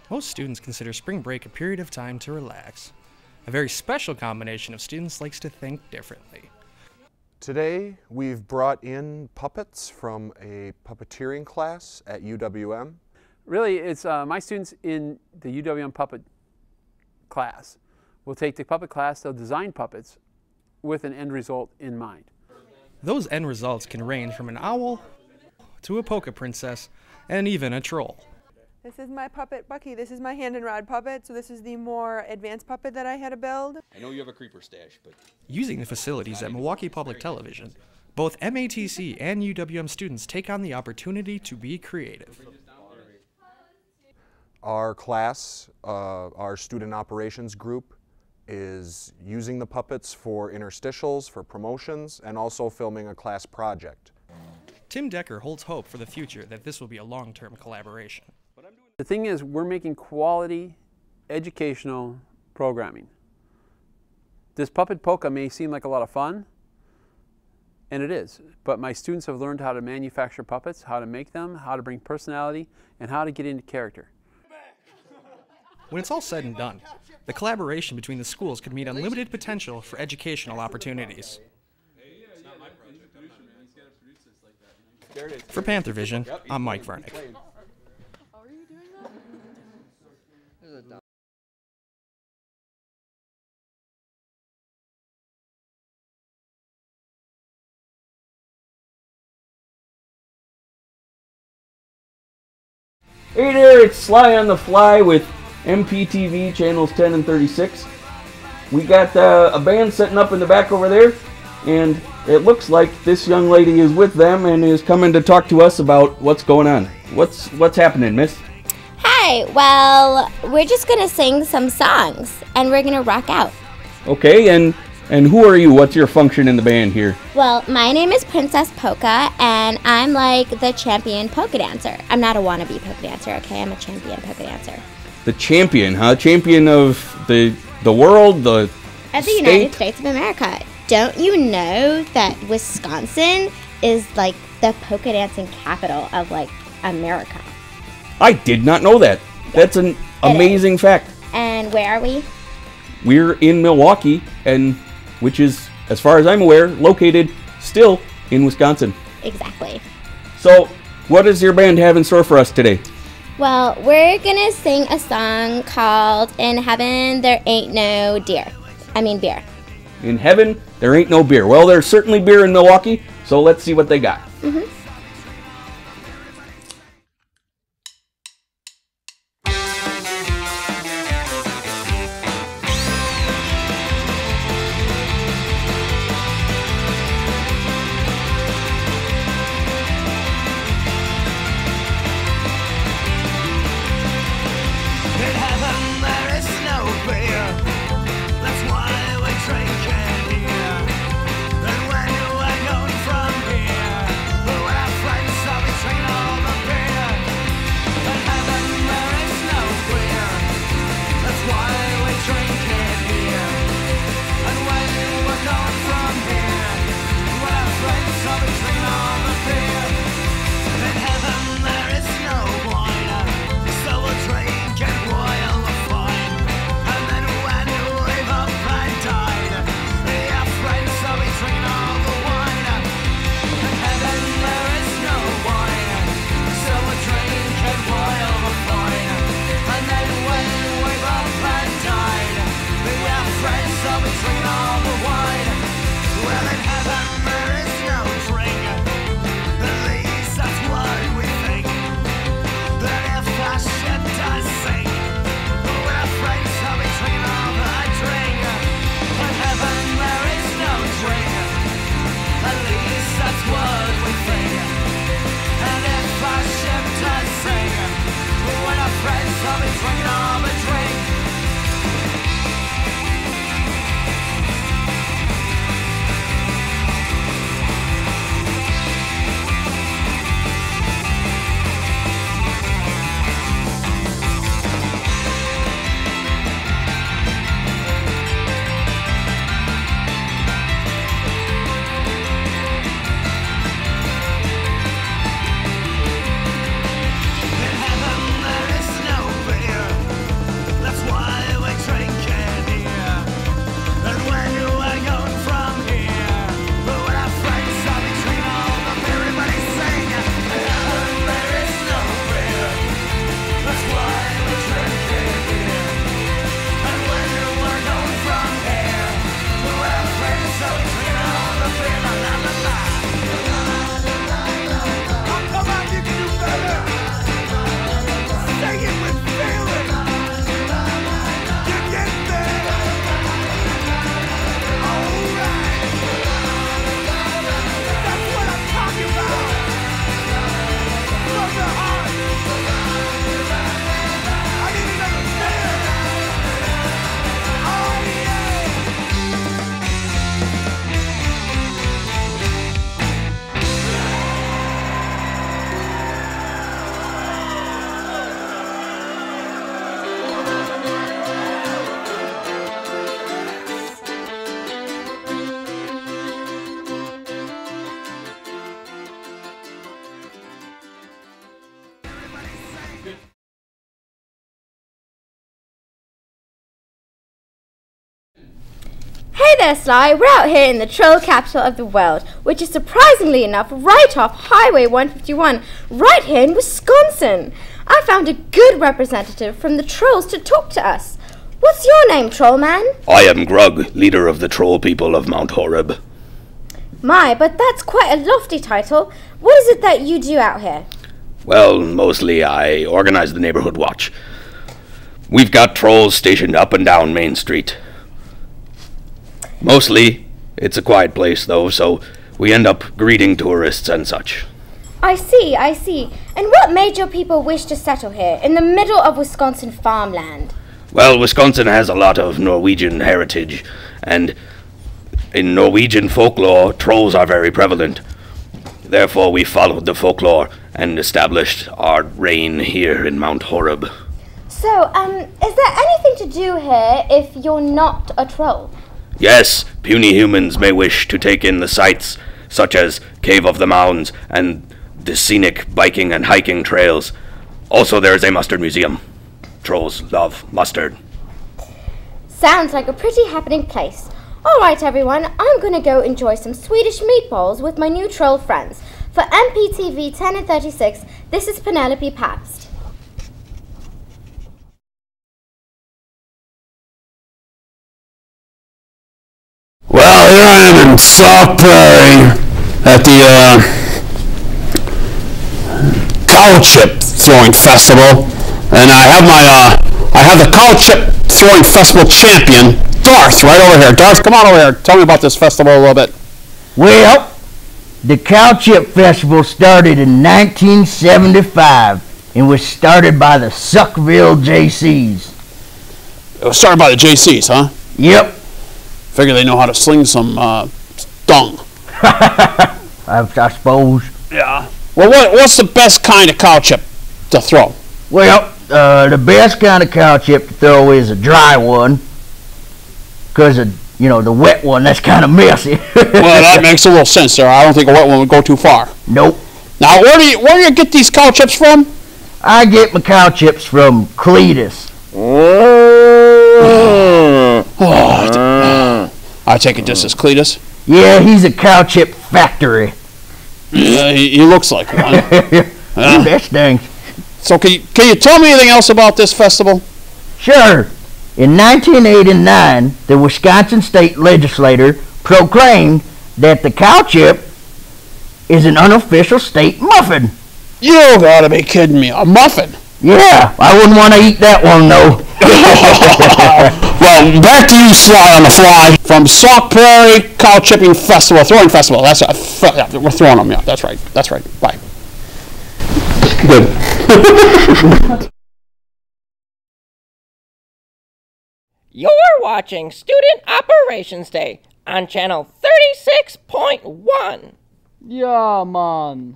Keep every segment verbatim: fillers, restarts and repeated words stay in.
Most students consider spring break a period of time to relax. A very special combination of students likes to think differently. Today we've brought in puppets from a puppeteering class at U W M. Really, it's uh, my students in the U W M puppet class will take the puppet class, they'll design puppets with an end result in mind. Those end results can range from an owl to a polka princess and even a troll. This is my puppet Bucky. This is my hand and rod puppet, so this is the more advanced puppet that I had to build. I know you have a creeper stash, but... Using the facilities at Milwaukee Public Television, both M A T C and U W M students take on the opportunity to be creative. Our class, uh, our student operations group, is using the puppets for interstitials, for promotions, and also filming a class project. Tim Decker holds hope for the future that this will be a long-term collaboration. The thing is, we're making quality educational programming. This puppet polka may seem like a lot of fun, and it is, but my students have learned how to manufacture puppets, how to make them, how to bring personality, and how to get into character. When it's all said and done, the collaboration between the schools could meet unlimited potential for educational opportunities. For Panther Vision, I'm Mike Varnick. Hey there, it's Sly on the Fly with M P T V channels ten and thirty-six. We got uh, a band setting up in the back over there, and it looks like this young lady is with them and is coming to talk to us about what's going on. What's what's happening, miss? Hi, well, we're just gonna sing some songs and we're gonna rock out. Okay, and and who are you? What's your function in the band here? Well, my name is Princess Polka, and I'm like the champion polka dancer. I'm not a wannabe polka dancer, okay? I'm a champion polka dancer. The champion, huh? Champion of the the world, the Of the state? United States of America. Don't you know that Wisconsin is like the polka dancing capital of like America? I did not know that. That's an amazing fact. And where are we? We're in Milwaukee, and which is, as far as I'm aware, located still in Wisconsin. Exactly. So, what does your band have in store for us today? Well, we're gonna sing a song called In Heaven There Ain't No Deer. I mean beer. In heaven, there ain't no beer. Well, there's certainly beer in Milwaukee, so let's see what they got. Mm-hmm. From here, there, Sly. We're out here in the troll capital of the world, which is surprisingly enough right off Highway one fifty-one, right here in Wisconsin. I found a good representative from the trolls to talk to us. What's your name, Trollman? I am Grug, leader of the troll people of Mount Horeb. My, but that's quite a lofty title. What is it that you do out here? Well, mostly I organize the neighborhood watch. We've got trolls stationed up and down Main Street. Mostly, it's a quiet place, though, so we end up greeting tourists and such. I see, I see. And what made your people wish to settle here, in the middle of Wisconsin farmland? Well, Wisconsin has a lot of Norwegian heritage, and in Norwegian folklore, trolls are very prevalent. Therefore, we followed the folklore and established our reign here in Mount Horeb. So, um, is there anything to do here if you're not a troll? Yes, puny humans may wish to take in the sights, such as Cave of the Mounds and the scenic biking and hiking trails. Also, there is a mustard museum. Trolls love mustard. Sounds like a pretty happening place. All right, everyone, I'm going to go enjoy some Swedish meatballs with my new troll friends. For M P T V ten and thirty-six, this is Penelope Pabst. Well, here I am in Sauk Prairie at the uh, cow chip throwing festival, and I have my uh, I have the cow chip throwing festival champion, Darth, right over here. Darth, come on over here. Tell me about this festival a little bit. Well, the Cow Chip Festival started in nineteen seventy-five and was started by the Suckville J Cs. It was started by the J Cs, huh? Yep. Figure they know how to sling some uh, dung. I, I suppose. Yeah. Well, what, what's the best kind of cow chip to throw? Well, uh, the best kind of cow chip to throw is a dry one. Because, you know, the wet one, that's kind of messy. Well, that makes a little sense there. I don't think a wet one would go too far. Nope. Now, where do you, where do you get these cow chips from? I get my cow chips from Cletus. Oh, I take it this is Cletus? Yeah, he's a cow chip factory. Yeah, he, he looks like one. Yeah. That stinks. So can you, can you tell me anything else about this festival? Sure. In nineteen eighty-nine, the Wisconsin state legislature proclaimed that the cow chip is an unofficial state muffin. You gotta be kidding me. A muffin? Yeah, I wouldn't want to eat that one, though. Well, back to you, Sly on the Fly, from Sauk Prairie Cow Chipping Festival, Throwing Festival. That's uh, yeah, we're throwing them, yeah, that's right, that's right. Bye. Good. You're watching Student Operations Day on channel thirty-six point one. Yeah, man.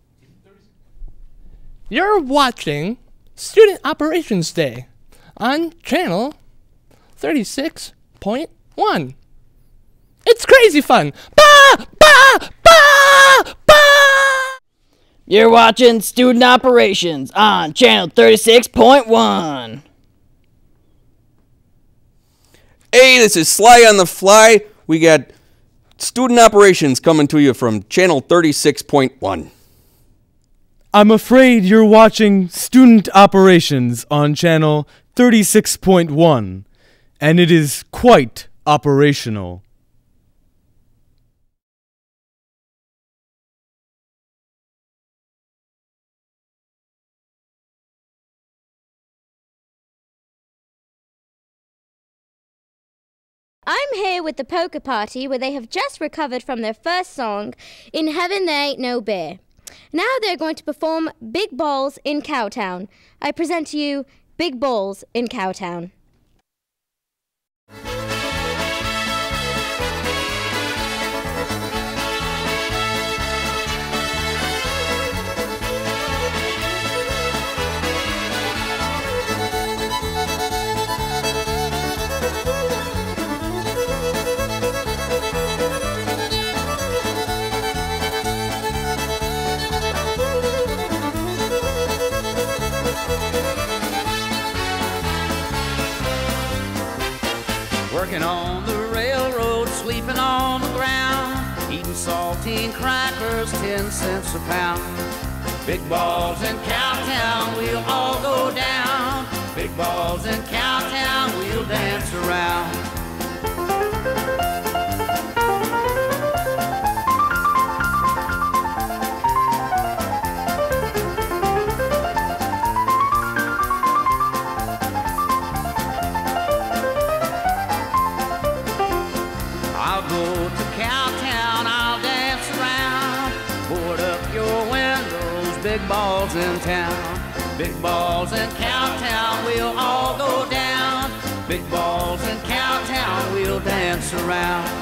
You're watching Student Operations Day on channel thirty-six point one. It's crazy fun. Ba, ba, ba, ba. You're watching Student Operations on channel thirty-six point one. Hey, this is Sly on the Fly. We got Student Operations coming to you from channel thirty-six point one. I'm afraid you're watching Student Operations on channel thirty-six point one, and it is quite operational. I'm here with the Poker Party, where they have just recovered from their first song, In Heaven There Ain't No Bear. Now they're going to perform Big Balls in Cowtown. I present to you Big Balls in Cowtown. Working on the railroad, sweet sleeping on the ground, eating saltine crackers, ten cents a pound. Big balls in Cowtown, we'll all go down. Big balls in Cowtown, we'll dance around. I'll go to Cowtown, I'll dance around. Board up your windows, big balls in town. Big balls in Cowtown, we'll all go down. Big balls in Cowtown, we'll dance around.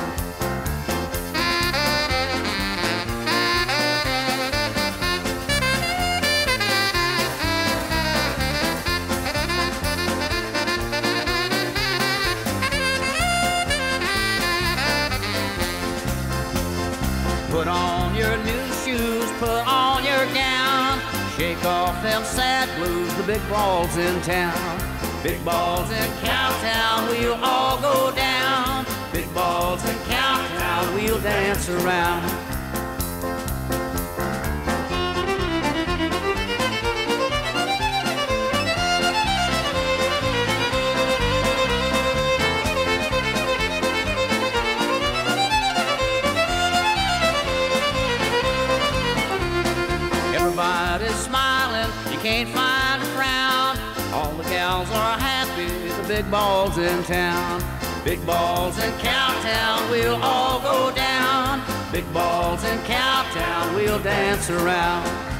Put on your new shoes, put on your gown. Shake off them sad blues, the big balls in town. Big balls in Cowtown, we'll all go down. Big balls in Cowtown, we'll dance around. Everybody's smiling, you can't find a frown. All the gals are happy, the big balls in town. Big balls in Cowtown, we'll all go down. Big balls in Cowtown, we'll dance around.